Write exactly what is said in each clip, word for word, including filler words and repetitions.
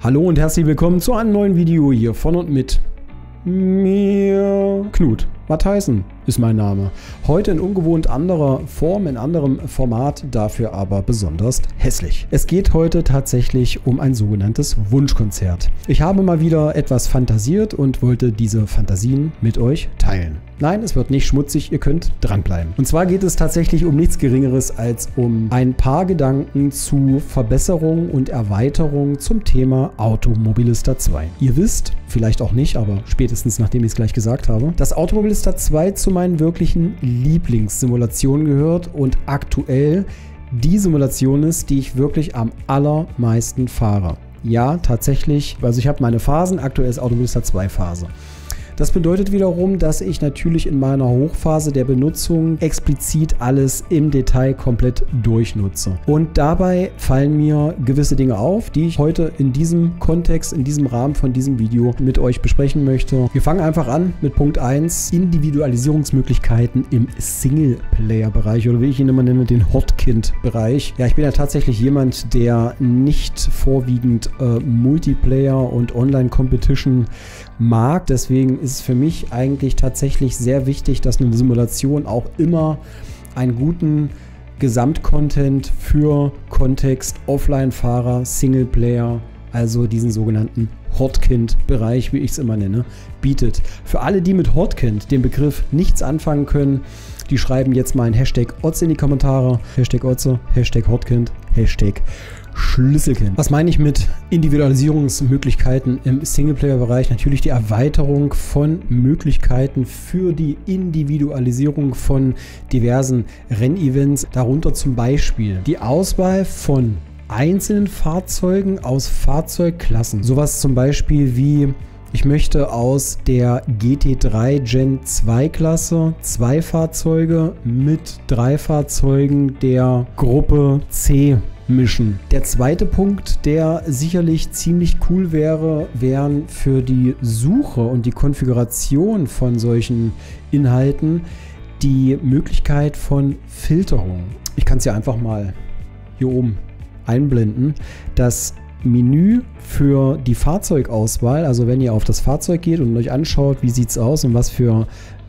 Hallo und herzlich willkommen zu einem neuen Video hier von und mit mir. Knut Matheisen ist mein Name. Heute in ungewohnt anderer Form, in anderem Format, dafür aber besonders hässlich. Es geht heute tatsächlich um ein sogenanntes Wunschkonzert. Ich habe mal wieder etwas fantasiert und wollte diese Fantasien mit euch teilen. Nein, es wird nicht schmutzig, ihr könnt dranbleiben. Und zwar geht es tatsächlich um nichts Geringeres als um ein paar Gedanken zu Verbesserung und Erweiterung zum Thema Automobilista zwei. Ihr wisst, vielleicht auch nicht, aber spätestens nachdem ich es gleich gesagt habe, dass Automobilista zwei zu meinen wirklichen Lieblingssimulationen gehört und aktuell die Simulation ist, die ich wirklich am allermeisten fahre. Ja, tatsächlich, also ich habe meine Phasen, aktuell ist Automobilista zwei Phase. Das bedeutet wiederum, dass ich natürlich in meiner Hochphase der Benutzung explizit alles im Detail komplett durchnutze. Und dabei fallen mir gewisse Dinge auf, die ich heute in diesem Kontext, in diesem Rahmen von diesem Video mit euch besprechen möchte. Wir fangen einfach an mit Punkt eins, Individualisierungsmöglichkeiten im Singleplayer-Bereich oder wie ich ihn immer nenne, den Hotkind-Bereich. Ja, ich bin ja tatsächlich jemand, der nicht vorwiegend äh, Multiplayer und Online-Competition mag. Deswegen ist es für mich eigentlich tatsächlich sehr wichtig, dass eine Simulation auch immer einen guten Gesamtcontent für Kontext, Offline-Fahrer, Singleplayer, also diesen sogenannten Hotkind-Bereich, wie ich es immer nenne, bietet. Für alle, die mit Hotkind, dem Begriff, nichts anfangen können, die schreiben jetzt mal ein Hashtag Otze in die Kommentare. Hashtag Otze, Hashtag Hotkind, Hashtag Schlüsselkind. Was meine ich mit Individualisierungsmöglichkeiten im Singleplayer-Bereich? Natürlich die Erweiterung von Möglichkeiten für die Individualisierung von diversen Rennevents. Darunter zum Beispiel die Auswahl von einzelnen Fahrzeugen aus Fahrzeugklassen. Sowas zum Beispiel wie: Ich möchte aus der G T drei Gen zwei Klasse zwei Fahrzeuge mit drei Fahrzeugen der Gruppe C mischen. Der zweite Punkt, der sicherlich ziemlich cool wäre, wären für die Suche und die Konfiguration von solchen Inhalten die Möglichkeit von Filterung. Ich kann es ja einfach mal hier oben einblenden. Das Menü für die Fahrzeugauswahl, also wenn ihr auf das Fahrzeug geht und euch anschaut, wie sieht es aus und was für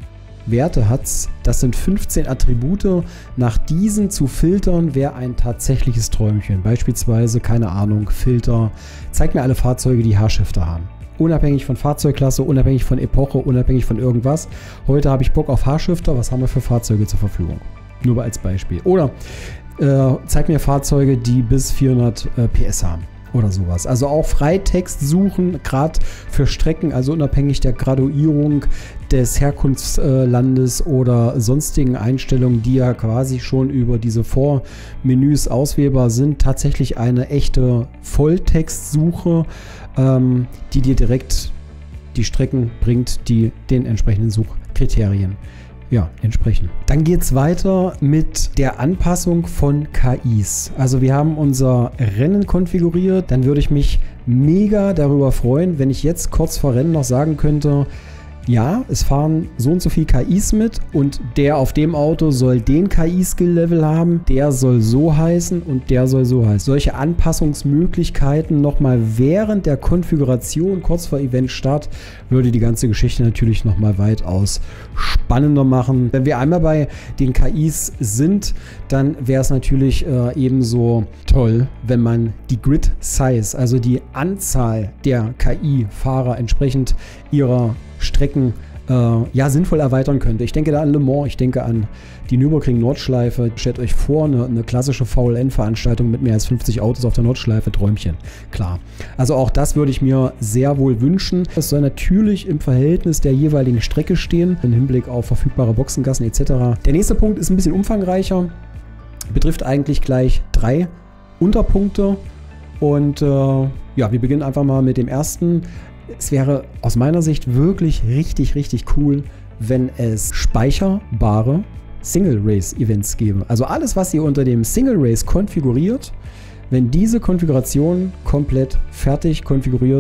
Werte hat es, das sind fünfzehn Attribute. Nach diesen zu filtern wäre ein tatsächliches Träumchen. Beispielsweise, keine Ahnung, Filter, zeigt mir alle Fahrzeuge, die H-Shifter haben. Unabhängig von Fahrzeugklasse, unabhängig von Epoche, unabhängig von irgendwas. Heute habe ich Bock auf H-Shifter, was haben wir für Fahrzeuge zur Verfügung? Nur als Beispiel. Oder äh, zeigt mir Fahrzeuge, die bis vierhundert äh, P S haben. Oder sowas. Also auch Freitext suchen, gerade für Strecken, also unabhängig der Graduierung des Herkunftslandes oder sonstigen Einstellungen, die ja quasi schon über diese Vormenüs auswählbar sind, tatsächlich eine echte Volltextsuche, ähm, die dir direkt die Strecken bringt, die den entsprechenden Suchkriterien ja, entsprechen. Dann geht es weiter mit der Anpassung von K Is. Also wir haben unser Rennen konfiguriert. Dann würde ich mich mega darüber freuen, wenn ich jetzt kurz vor Rennen noch sagen könnte, ja, es fahren so und so viel K Is mit und der auf dem Auto soll den K I-Skill-Level haben, der soll so heißen und der soll so heißen. Solche Anpassungsmöglichkeiten nochmal während der Konfiguration, kurz vor Eventstart, würde die ganze Geschichte natürlich nochmal weitaus spannender machen. Wenn wir einmal bei den K Is sind, dann wäre es natürlich äh, ebenso toll, wenn man die Grid Size, also die Anzahl der K I-Fahrer entsprechend ihrer Strecken äh, ja sinnvoll erweitern könnte. Ich denke da an Le Mans, ich denke an die Nürburgring-Nordschleife. Stellt euch vor, eine, eine klassische V L N-Veranstaltung mit mehr als fünfzig Autos auf der Nordschleife, Träumchen. Klar. Also auch das würde ich mir sehr wohl wünschen. Es soll natürlich im Verhältnis der jeweiligen Strecke stehen, im Hinblick auf verfügbare Boxengassen et cetera. Der nächste Punkt ist ein bisschen umfangreicher, betrifft eigentlich gleich drei Unterpunkte und äh, ja, wir beginnen einfach mal mit dem ersten. Es wäre aus meiner Sicht wirklich richtig, richtig cool, wenn es speicherbare Single-Race-Events gäbe. Also alles, was ihr unter dem Single-Race konfiguriert, wenn diese Konfiguration komplett fertig konfiguriert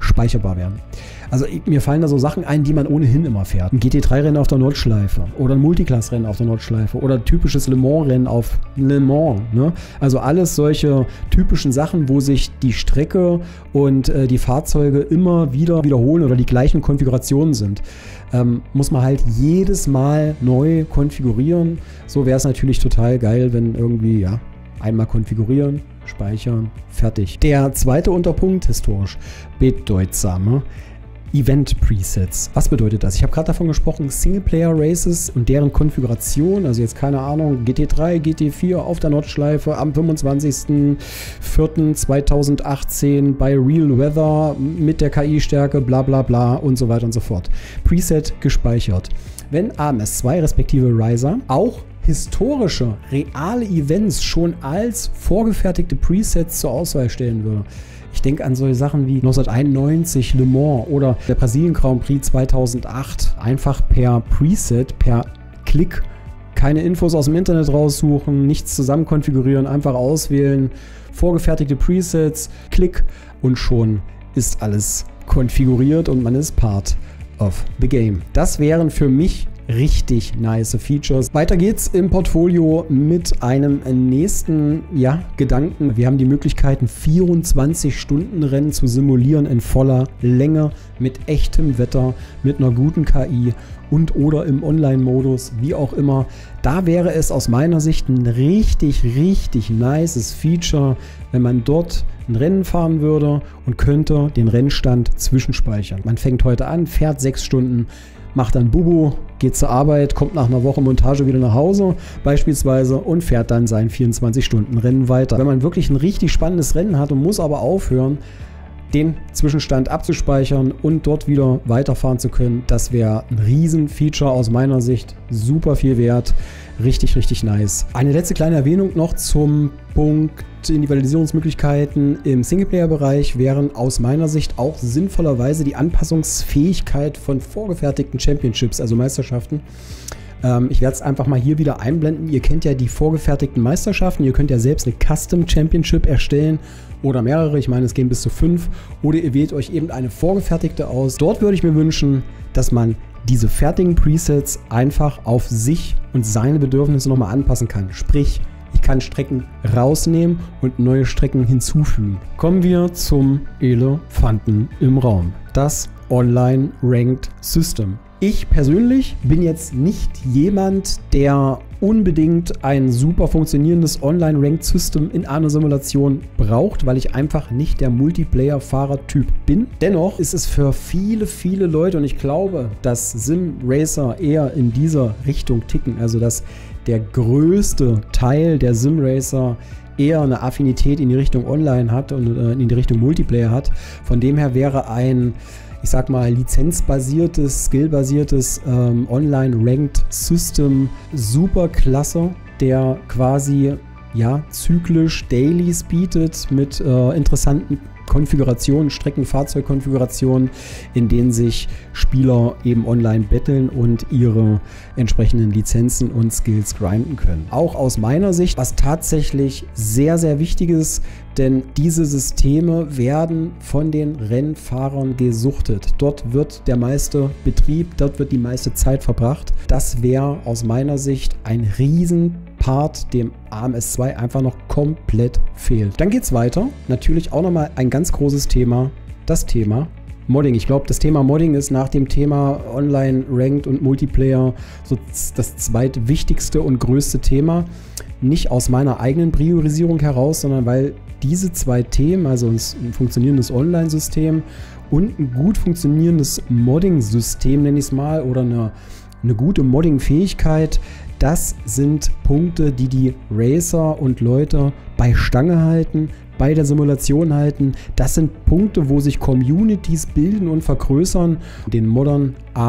speicherbar werden. Also mir fallen da so Sachen ein, die man ohnehin immer fährt. Ein G T drei Rennen auf der Nordschleife oder ein Multiclass-Rennen auf der Nordschleife oder ein typisches Le Mans-Rennen auf Le Mans. Ne? Also alles solche typischen Sachen, wo sich die Strecke und äh, die Fahrzeuge immer wieder wiederholen oder die gleichen Konfigurationen sind. Ähm, muss man halt jedes Mal neu konfigurieren. So wäre es natürlich total geil, wenn irgendwie, ja, einmal konfigurieren, speichern, fertig. Der zweite Unterpunkt, historisch bedeutsame Event-Presets. Was bedeutet das? Ich habe gerade davon gesprochen, Singleplayer-Races und deren Konfiguration, also jetzt keine Ahnung, G T drei, G T vier auf der Nordschleife am fünfundzwanzigsten vierten zweitausendachtzehn bei Real Weather mit der K I-Stärke, bla bla bla und so weiter und so fort. Preset gespeichert. Wenn A M S zwei respektive Riser auch historische, reale Events schon als vorgefertigte Presets zur Auswahl stellen würde. Ich denke an solche Sachen wie neunzehnhunderteinundneunzig Le Mans oder der Brasilien Grand Prix zweitausendacht. Einfach per Preset, per Klick, keine Infos aus dem Internet raussuchen, nichts zusammen konfigurieren, einfach auswählen, vorgefertigte Presets, Klick und schon ist alles konfiguriert und man ist Part of the Game. Das wären für mich richtig nice Features. Weiter geht's im Portfolio mit einem nächsten ja, Gedanken. Wir haben die Möglichkeiten, vierundzwanzig Stunden Rennen zu simulieren in voller Länge, mit echtem Wetter, mit einer guten K I und oder im Online-Modus, wie auch immer. Da wäre es aus meiner Sicht ein richtig, richtig nices Feature, wenn man dort ein Rennen fahren würde und könnte den Rennstand zwischenspeichern. Man fängt heute an, fährt sechs Stunden, macht dann Bubu, geht zur Arbeit, kommt nach einer Woche Montage wieder nach Hause beispielsweise und fährt dann sein vierundzwanzig Stunden Rennen weiter. Wenn man wirklich ein richtig spannendes Rennen hat und muss aber aufhören, den Zwischenstand abzuspeichern und dort wieder weiterfahren zu können, das wäre ein Riesen-Feature aus meiner Sicht, super viel wert, richtig, richtig nice. Eine letzte kleine Erwähnung noch zum Punkt Individualisierungsmöglichkeiten im Singleplayer-Bereich wären aus meiner Sicht auch sinnvollerweise die Anpassungsfähigkeit von vorgefertigten Championships, also Meisterschaften. Ähm, ich werde es einfach mal hier wieder einblenden. Ihr kennt ja die vorgefertigten Meisterschaften, ihr könnt ja selbst eine Custom Championship erstellen oder mehrere, ich meine es gehen bis zu fünf, oder ihr wählt euch eben eine vorgefertigte aus. Dort würde ich mir wünschen, dass man diese fertigen Presets einfach auf sich und seine Bedürfnisse nochmal anpassen kann. Sprich, ich kann Strecken rausnehmen und neue Strecken hinzufügen. Kommen wir zum Elefanten im Raum. Das Online Ranked System. Ich persönlich bin jetzt nicht jemand, der unbedingt ein super funktionierendes Online-Ranked-System in einer Simulation braucht, weil ich einfach nicht der Multiplayer-Fahrer-Typ bin. Dennoch ist es für viele, viele Leute, und ich glaube, dass Sim-Racer eher in dieser Richtung ticken, also dass der größte Teil der Sim-Racer eher eine Affinität in die Richtung Online hat und äh, in die Richtung Multiplayer hat. Von dem her wäre ein, ich sag mal, lizenzbasiertes, skillbasiertes ähm, Online-Ranked-System super klasse, der quasi ja, zyklisch Dailies bietet mit äh, interessanten Konfigurationen, Strecken, Fahrzeugkonfigurationen, in denen sich Spieler eben online betteln und ihre entsprechenden Lizenzen und Skills grinden können. Auch aus meiner Sicht, was tatsächlich sehr, sehr wichtig ist, denn diese Systeme werden von den Rennfahrern gesuchtet. Dort wird der meiste Betrieb, dort wird die meiste Zeit verbracht. Das wäre aus meiner Sicht ein riesen Part, dem A M S zwei einfach noch komplett fehlt. Dann geht es weiter. Natürlich auch nochmal ein ganz großes Thema, das Thema Modding. Ich glaube, das Thema Modding ist nach dem Thema Online, Ranked und Multiplayer so das zweitwichtigste und größte Thema. Nicht aus meiner eigenen Priorisierung heraus, sondern weil diese zwei Themen, also ein funktionierendes Online-System und ein gut funktionierendes Modding-System, nenne ich es mal, oder eine, eine gute Modding-Fähigkeit, das sind Punkte, die die Racer und Leute bei Stange halten, bei der Simulation halten. Das sind Punkte, wo sich Communities bilden und vergrößern. Den Moddern A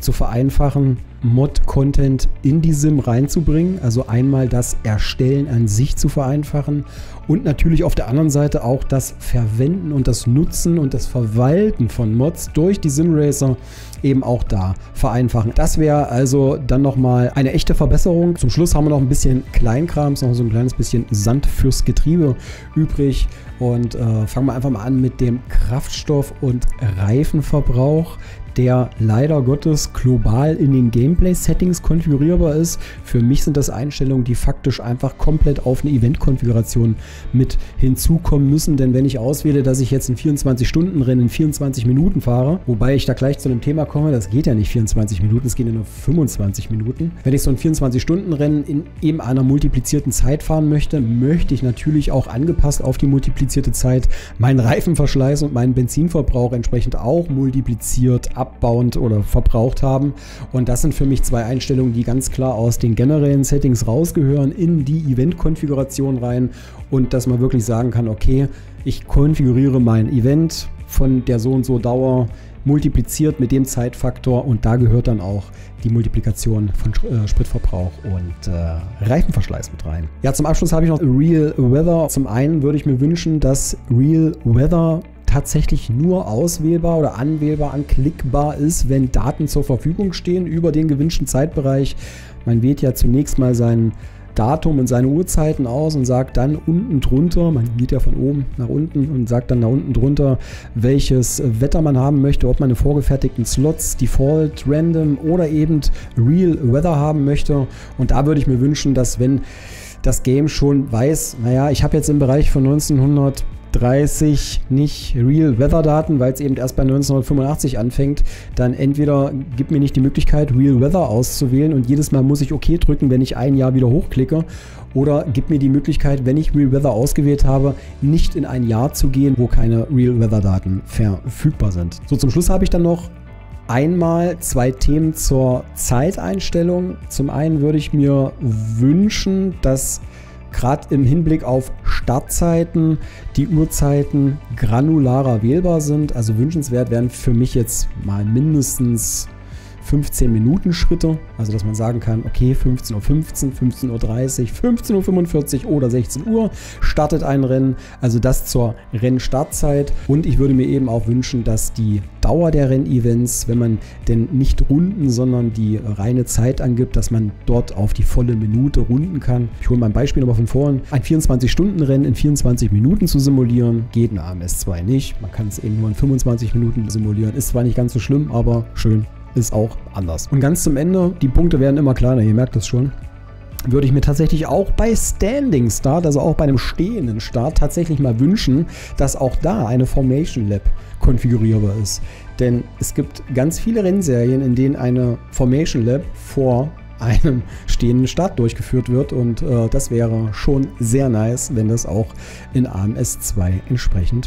zu vereinfachen, Mod-Content in die Sim reinzubringen. Also einmal das Erstellen an sich zu vereinfachen und natürlich auf der anderen Seite auch das Verwenden und das Nutzen und das Verwalten von Mods durch die SimRacer eben auch da vereinfachen. Das wäre also dann nochmal eine echte Verbesserung. Zum Schluss haben wir noch ein bisschen Kleinkrams, noch so ein kleines bisschen Sand fürs Getriebe übrig. Und äh, fangen wir einfach mal an mit dem Kraftstoff- und Reifenverbrauch, der leider Gottes global in den Gameplay-Settings konfigurierbar ist. Für mich sind das Einstellungen, die faktisch einfach komplett auf eine Event-Konfiguration mit hinzukommen müssen. Denn wenn ich auswähle, dass ich jetzt ein vierundzwanzig-Stunden-Rennen in vierundzwanzig Minuten fahre, wobei ich da gleich zu einem Thema komme, das geht ja nicht vierundzwanzig Minuten, es geht ja nur fünfundzwanzig Minuten. Wenn ich so ein vierundzwanzig-Stunden-Rennen in eben einer multiplizierten Zeit fahren möchte, möchte ich natürlich auch angepasst auf die multiplizierte Zeit meinen Reifenverschleiß und meinen Benzinverbrauch entsprechend auch multipliziert abbauend oder verbraucht haben. Und das sind für mich zwei Einstellungen, die ganz klar aus den generellen Settings rausgehören, in die Event-Konfiguration rein und dass man wirklich sagen kann, okay, ich konfiguriere mein Event von der so und so Dauer multipliziert mit dem Zeitfaktor und da gehört dann auch die Multiplikation von äh, Spritverbrauch und äh, Reifenverschleiß mit rein. Ja, zum Abschluss habe ich noch Real Weather. Zum einen würde ich mir wünschen, dass Real Weather tatsächlich nur auswählbar oder anwählbar, anklickbar ist, wenn Daten zur Verfügung stehen über den gewünschten Zeitbereich. Man wählt ja zunächst mal sein Datum und seine Uhrzeiten aus und sagt dann unten drunter, man geht ja von oben nach unten und sagt dann da unten drunter, welches Wetter man haben möchte, ob man eine vorgefertigten Slots, Default, Random oder eben Real Weather haben möchte. Und da würde ich mir wünschen, dass wenn das Game schon weiß, naja, ich habe jetzt im Bereich von neunzehnhundertdreißig nicht Real Weather Daten, weil es eben erst bei neunzehnhundertfünfundachtzig anfängt, dann entweder gibt mir nicht die Möglichkeit, Real Weather auszuwählen und jedes Mal muss ich OK drücken, wenn ich ein Jahr wieder hochklicke, oder gibt mir die Möglichkeit, wenn ich Real Weather ausgewählt habe, nicht in ein Jahr zu gehen, wo keine Real Weather Daten verfügbar sind. So, zum Schluss habe ich dann noch einmal zwei Themen zur Zeiteinstellung. Zum einen würde ich mir wünschen, dass gerade im Hinblick auf Startzeiten die Uhrzeiten granularer wählbar sind. Also wünschenswert wären für mich jetzt mal mindestens fünfzehn Minuten Schritte. Also dass man sagen kann, okay, fünfzehn Uhr fünfzehn, fünfzehn Uhr dreißig, fünfzehn Uhr fünfundvierzig oder sechzehn Uhr startet ein Rennen. Also das zur Rennstartzeit. Und ich würde mir eben auch wünschen, dass die Dauer der Rennevents, wenn man denn nicht Runden, sondern die reine Zeit angibt, dass man dort auf die volle Minute runden kann. Ich hole mal ein Beispiel nochmal von vorhin. Ein vierundzwanzig-Stunden-Rennen in vierundzwanzig Minuten zu simulieren, geht in A M S zwei nicht. Man kann es eben nur in fünfundzwanzig Minuten simulieren. Ist zwar nicht ganz so schlimm, aber schön ist auch anders. Und ganz zum Ende, die Punkte werden immer kleiner, ihr merkt das schon, würde ich mir tatsächlich auch bei Standing Start, also auch bei einem stehenden Start, tatsächlich mal wünschen, dass auch da eine Formation Lab konfigurierbar ist. Denn es gibt ganz viele Rennserien, in denen eine Formation Lab vor einem stehenden Start durchgeführt wird und äh, das wäre schon sehr nice, wenn das auch in A M S zwei entsprechend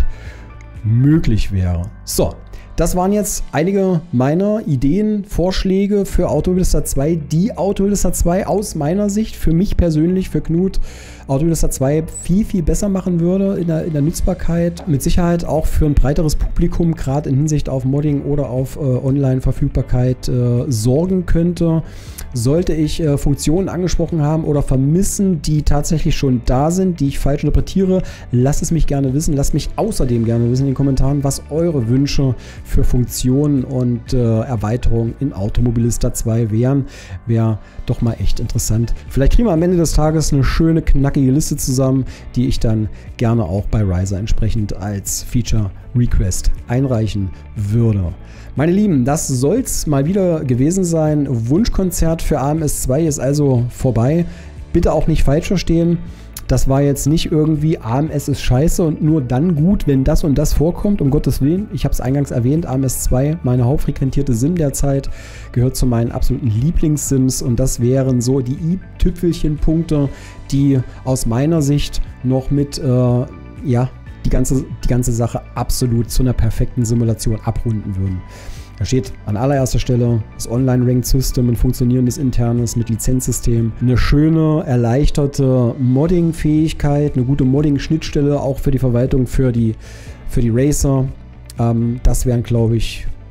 möglich wäre. So. Das waren jetzt einige meiner Ideen, Vorschläge für Autohildestar zwei, die Autohildestar zwei aus meiner Sicht, für mich persönlich, für Knut, Autohildestar zwei viel, viel besser machen würde in der, in der Nutzbarkeit. Mit Sicherheit auch für ein breiteres Publikum, gerade in Hinsicht auf Modding oder auf äh, Online-Verfügbarkeit äh, sorgen könnte. Sollte ich äh, Funktionen angesprochen haben oder vermissen, die tatsächlich schon da sind, die ich falsch interpretiere, lasst es mich gerne wissen. Lasst mich außerdem gerne wissen in den Kommentaren, was eure Wünsche für Funktionen und äh, Erweiterungen in Automobilistar zwei wären. Wäre doch mal echt interessant. Vielleicht kriegen wir am Ende des Tages eine schöne, knackige Liste zusammen, die ich dann gerne auch bei Ryza entsprechend als Feature Request einreichen würde. Meine Lieben, das soll es mal wieder gewesen sein. Wunschkonzert für A M S zwei ist also vorbei. Bitte auch nicht falsch verstehen. Das war jetzt nicht irgendwie, A M S ist scheiße und nur dann gut, wenn das und das vorkommt, um Gottes Willen. Ich habe es eingangs erwähnt, A M S zwei, meine hauptfrequentierte Sim derzeit, gehört zu meinen absoluten Lieblingssims und das wären so die i-Tüpfelchen-Punkte, die aus meiner Sicht noch mit, äh, ja, die ganze, die ganze Sache absolut zu einer perfekten Simulation abrunden würden. Da steht an allererster Stelle das Online-Ranked-System, ein funktionierendes internes mit Lizenzsystem, eine schöne, erleichterte Modding-Fähigkeit, eine gute Modding-Schnittstelle auch für die Verwaltung, für die, für die Racer. Ähm, das wären, glaube ich,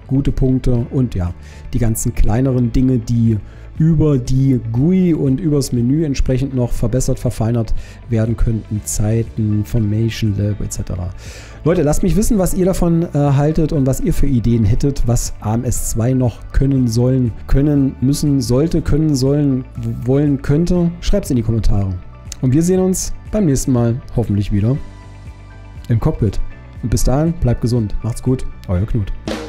gute Punkte und ja, die ganzen kleineren Dinge, die über die G U I und übers Menü entsprechend noch verbessert, verfeinert werden könnten. Zeiten, Formation Lab et cetera. Leute, lasst mich wissen, was ihr davon äh, haltet und was ihr für Ideen hättet, was A M S zwei noch können sollen, können, müssen, sollte, können, sollen, wollen, könnte. Schreibt es in die Kommentare. Und wir sehen uns beim nächsten Mal hoffentlich wieder im Cockpit. Und bis dahin, bleibt gesund. Macht's gut. Euer Knut.